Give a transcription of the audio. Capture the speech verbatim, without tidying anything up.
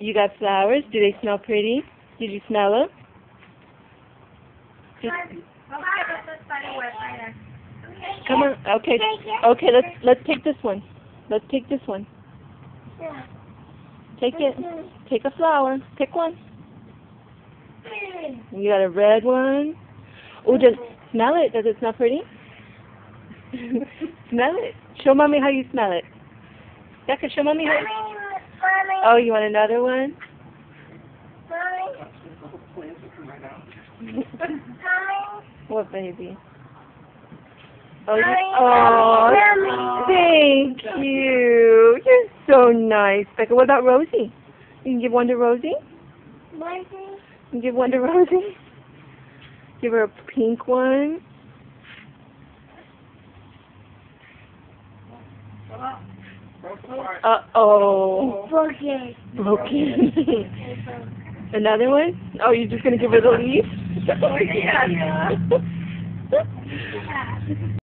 You got flowers. Do they smell pretty? Did you smell them? Did, come on. Okay. Okay. Let's let's take this one. Let's take this one. Take it. Take a flower. Pick one. You got a red one. Oh, just smell it. Does it smell pretty? Smell it. Show mommy how you smell it. Becca, show mommy how. Oh, you want another one? What baby? Oh, you, oh, thank you. You're so nice, Becca. What about Rosie? You can give one to Rosie. Rosie. You can give one to Rosie. Give her a pink one. Uh oh. Broken. Broken. Another one? Oh, you're just gonna give her the leaf? Oh yeah.